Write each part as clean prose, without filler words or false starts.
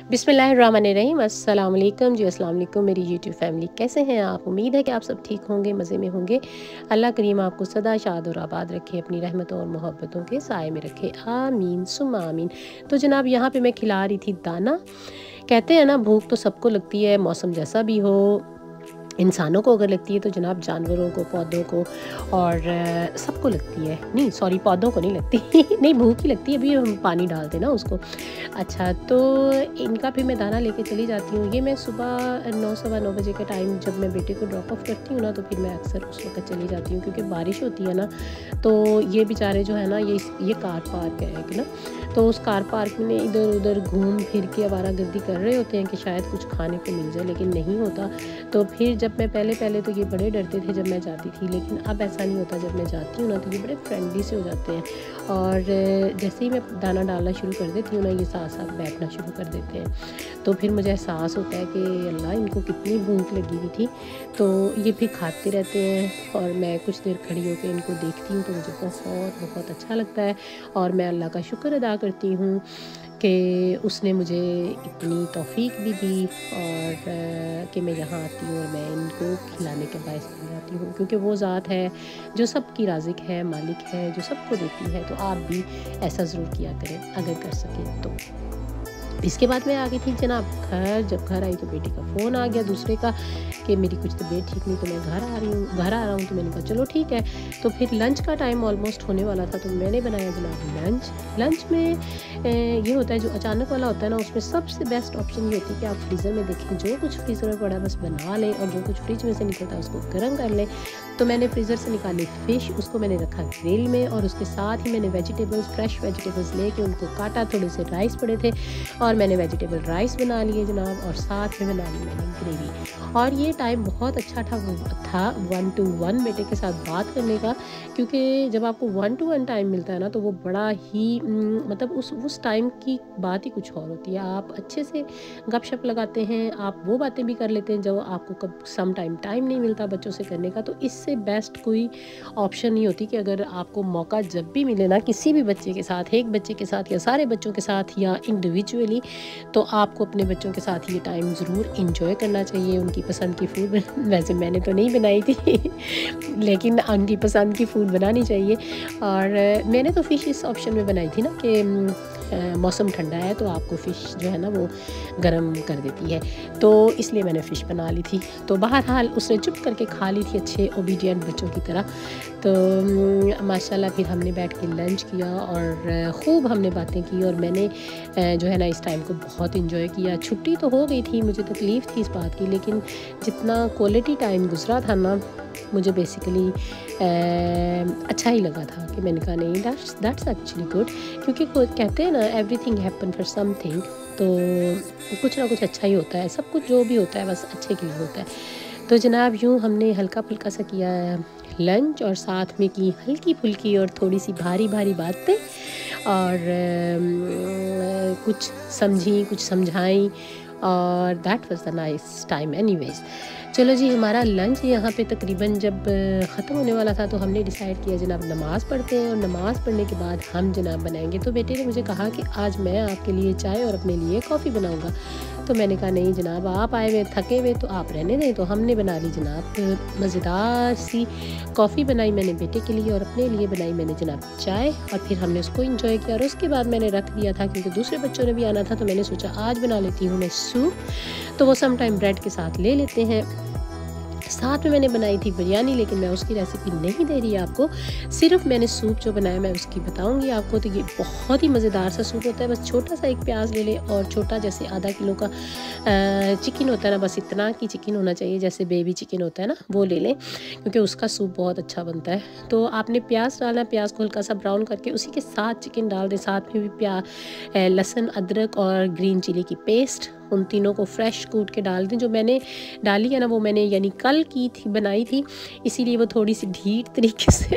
बिस्मिल्लाहिर्रहमानिर्रहीम। अस्सलाम वालेकुम जी, अस्सलाम वालेकुम मेरी यूट्यूब फैमिली। कैसे हैं आप? उम्मीद है कि आप सब ठीक होंगे, मज़े में होंगे। अल्लाह करीम आपको सदा शाद और आबाद रखे, अपनी रहमतों और मोहब्बतों के साए में रखे, आमीन सुम्मा आमीन। तो जनाब यहाँ पे मैं खिला रही थी दाना। कहते हैं ना, भूख तो सबको लगती है, मौसम जैसा भी हो। इंसानों को अगर लगती है तो जनाब जानवरों को, पौधों को और सबको लगती है। नहीं सॉरी, पौधों को नहीं लगती नहीं, भूख ही लगती है, अभी हम पानी डालते ना उसको। अच्छा, तो इनका भी मैं दाना लेके चली जाती हूँ। ये मैं सुबह 9 सवा 9 बजे के टाइम जब मैं बेटे को ड्रॉप ऑफ करती हूँ ना, तो फिर मैं अक्सर उस वक्त चली जाती हूँ, क्योंकि बारिश होती है ना। तो ये बेचारे जो है ना, ये कार पार्क है एक ना, तो उस कार पार्क में इधर उधर घूम फिर के आवारागर्दी कर रहे होते हैं कि शायद कुछ खाने को मिल जाए, लेकिन नहीं होता। तो फिर जब मैं पहले तो ये बड़े डरते थे जब मैं जाती थी, लेकिन अब ऐसा नहीं होता। जब मैं जाती हूँ ना, तो ये बड़े फ्रेंडली से हो जाते हैं, और जैसे ही मैं दाना डालना शुरू कर देती हूँ ना, ये साथ साथ बैठना शुरू कर देते हैं। तो फिर मुझे एहसास होता है कि अल्लाह, इनको कितनी भूख लगी हुई थी। तो ये फिर खाते रहते हैं, और मैं कुछ देर खड़ी होकर इनको देखती हूँ, तो मुझे बहुत बहुत अच्छा लगता है। और मैं अल्लाह का शुक्र अदा करती हूँ कि उसने मुझे इतनी तौफीक भी दी, और कि मैं यहाँ आती हूँ और मैं इनको खिलाने के बायस बन जाती हूँ, क्योंकि वो ज़ात है जो सबकी राज़िक है, मालिक है, जो सबको देती है। तो आप भी ऐसा ज़रूर किया करें अगर कर सकें तो। इसके बाद मैं आ गई थी जनाब घर। जब घर आई तो बेटी का फ़ोन आ गया दूसरे का कि मेरी कुछ तबीयत ठीक नहीं, तो मैं घर आ रहा हूँ। तो मैंने कहा चलो ठीक है। तो फिर लंच का टाइम ऑलमोस्ट होने वाला था, तो मैंने बनाया जनाब लंच में ये होता है जो अचानक वाला होता है ना, उसमें सबसे बेस्ट ऑप्शन ये होती है कि आप फ्रीज़र में देखें, जो कुछ फ्रीज़र में पड़ा बस बना लें, और जो कुछ फ्रिज में से निकलता है उसको गर्म कर लें। तो मैंने फ्रीज़र से निकाली फ़िश, उसको मैंने रखा ग्रिल में, और उसके साथ ही मैंने फ्रेश वेजिटेबल्स लेके उनको काटा। थोड़े से राइस पड़े थे, और मैंने वेजिटेबल राइस बना लिए जनाब, और साथ में बना ली मैंने ग्रेवी। और ये टाइम बहुत अच्छा था 1 to 1 बेटे के साथ बात करने का, क्योंकि जब आपको 1 to 1 टाइम मिलता है ना, तो वो बड़ा ही मतलब उस टाइम की बात ही कुछ और होती है। आप अच्छे से गपशप लगाते हैं, आप वो बातें भी कर लेते हैं जो आपको कब सम टाइम नहीं मिलता बच्चों से करने का। तो इससे बेस्ट कोई ऑप्शन नहीं होती कि अगर आपको मौका जब भी मिले ना, किसी भी बच्चे के साथ, एक बच्चे के साथ या सारे बच्चों के साथ या इंडिविजुअली, तो आपको अपने बच्चों के साथ ये टाइम ज़रूर इंजॉय करना चाहिए। उनकी पसंद की फूड वैसे मैंने तो नहीं बनाई थी लेकिन उनकी पसंद की फूड बनानी चाहिए। और मैंने तो फ़िश इस ऑप्शन में बनाई थी ना कि मौसम ठंडा है, तो आपको फ़िश जो है ना वो गर्म कर देती है, तो इसलिए मैंने फ़िश बना ली थी। तो बहरहाल उसने चुप करके खा ली थी, अच्छे ओबीडियंट बच्चों की तरह। तो माशाल्लाह फिर हमने बैठ के लंच किया, और ख़ूब हमने बातें की, और मैंने जो है ना इस टाइम को बहुत इंजॉय किया। छुट्टी तो हो गई थी, मुझे तकलीफ़ थी इस बात की, लेकिन जितना क्वालिटी टाइम गुजरा था ना, मुझे बेसिकली अच्छा ही लगा था। कि मैंने कहा नहीं, दैट्स एक्चुअली गुड, क्योंकि कहते हैं ना एवरीथिंग हैपन फॉर समथिंग। तो कुछ ना कुछ अच्छा ही होता है, सब कुछ जो भी होता है बस अच्छे के लिए होता है। तो जनाब यूँ हमने हल्का फुल्का सा किया लंच, और साथ में की हल्की फुल्की और थोड़ी सी भारी भारी बातें, और कुछ समझी कुछ समझाई, और that was the nice time anyways. चलो जी, हमारा लंच यहाँ पे तकरीबन जब ख़त्म होने वाला था, तो हमने डिसाइड किया जनाब नमाज़ पढ़ते हैं, और नमाज़ पढ़ने के बाद हम जनाब बनाएंगे। तो बेटे ने मुझे कहा कि आज मैं आपके लिए चाय और अपने लिए कॉफ़ी बनाऊँगा। तो मैंने कहा नहीं जनाब, आप आए हुए थके हुए, तो आप रहने दें। तो हमने बना ली जनाब मज़ेदार सी कॉफ़ी बनाई मैंने बेटे के लिए, और अपने लिए बनाई मैंने जनाब चाय, और फिर हमने उसको इंजॉय किया। और उसके बाद मैंने रख दिया था, क्योंकि दूसरे बच्चों ने भी आना था, तो मैंने सोचा आज बना लेती हूँ मैं सूप। तो वो सम टाइम ब्रेड के साथ ले लेते हैं। साथ में मैंने बनाई थी बिरयानी, लेकिन मैं उसकी रेसिपी नहीं दे रही आपको, सिर्फ मैंने सूप जो बनाया मैं उसकी बताऊंगी आपको। तो ये बहुत ही मज़ेदार सा सूप होता है। बस छोटा सा एक प्याज ले लें, और छोटा जैसे आधा किलो का चिकन होता है ना, बस इतना की चिकन होना चाहिए, जैसे बेबी चिकन होता है ना, वो ले लें, क्योंकि उसका सूप बहुत अच्छा बनता है। तो आपने प्याज डालना, प्याज को हल्का सा ब्राउन करके उसी के साथ चिकन डाल दें, साथ में भी लहसुन, अदरक और ग्रीन चिली की पेस्ट, उन तीनों को फ्रेश कूट के डाल दें। जो मैंने डाली है ना, वो मैंने यानी कल की थी, बनाई थी, इसीलिए वो थोड़ी सी ढीठ तरीके से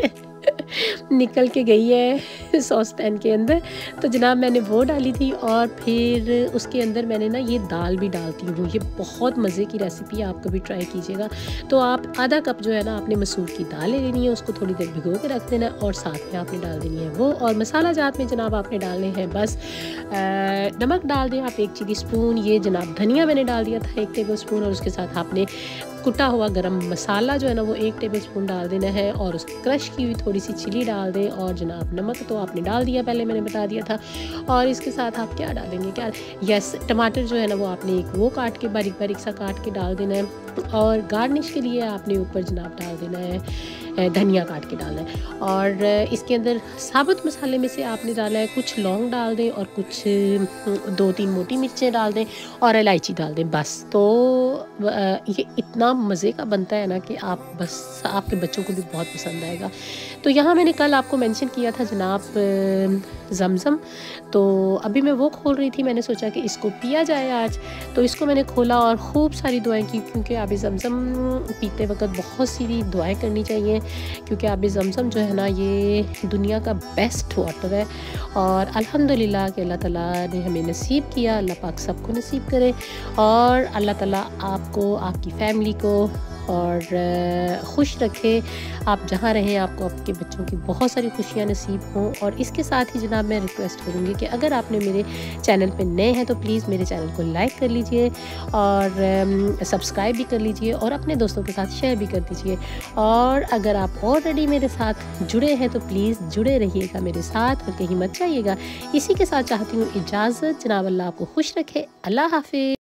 निकल के गई है सॉस पैन के अंदर। तो जनाब मैंने वो डाली थी और फिर उसके अंदर मैंने ना ये दाल भी डालती हूँ। ये बहुत मज़े की रेसिपी है, आप कभी ट्राई कीजिएगा। तो आप आधा कप जो है ना आपने मसूर की दाल ले लेनी है, उसको थोड़ी देर भिगो के रख देना और साथ में आपने डाल देनी है वो। और मसाला जात में जनाब आपने डालने हैं बस नमक डाल दें आप 1 चिली स्पून, ये जनाब धनिया मैंने डाल दिया था 1 टेबल स्पून, और उसके साथ आपने कुटा हुआ गरम मसाला जो है ना वो 1 टेबल स्पून डाल देना है, और उस क्रश की हुई थोड़ी सी चिली डाल दें। और जनाब नमक तो आपने डाल दिया, पहले मैंने बता दिया था। और इसके साथ आप क्या डालेंगे, क्या, यस, टमाटर जो है ना वो आपने एक वो काट के बारीक बारीक सा काट के डाल देना है। और गार्निश के लिए आपने ऊपर जनाब डाल देना है धनिया काट के डालना है। और इसके अंदर साबुत मसाले में से आपने डाला है कुछ लौंग डाल दें और कुछ 2-3 मोटी मिर्चें डाल दें और इलायची डाल दें बस। तो ये इतना मज़े का बनता है ना कि आप बस आपके बच्चों को भी बहुत पसंद आएगा। तो यहाँ मैंने कल आपको मेंशन किया था जनाब ज़मज़म, तो अभी मैं वो खोल रही थी, मैंने सोचा कि इसको पिया जाए आज। तो इसको मैंने खोला और खूब सारी दुआएं की, क्योंकि आब ज़मज़म पीते वक्त बहुत सी दुआएं करनी चाहिए, क्योंकि आब ज़मज़म जो है ना ये दुनिया का बेस्ट वाटर है। और अल्हम्दुलिल्लाह कि अल्लाह ताला ने हमें नसीब किया, अल्लाह पाक सबको नसीब करे। और अल्लाह ताला आपको, आपकी फैमिली को और खुश रखे, आप जहाँ रहें आपको आपके बच्चों की बहुत सारी खुशियाँ नसीब हों। और इसके साथ ही जनाब मैं रिक्वेस्ट करूँगी कि अगर आपने मेरे चैनल पे नए हैं तो प्लीज़ मेरे चैनल को लाइक कर लीजिए और सब्सक्राइब भी कर लीजिए और अपने दोस्तों के साथ शेयर भी कर दीजिए। और अगर आप ऑलरेडी मेरे साथ जुड़े हैं तो प्लीज़ जुड़े रहिएगा मेरे साथ और कहीं मत जाइएगा। इसी के साथ चाहती हूँ इजाज़त। जनाब अल्लाह आपको खुश रखे। अल्लाह हाफ़िज़।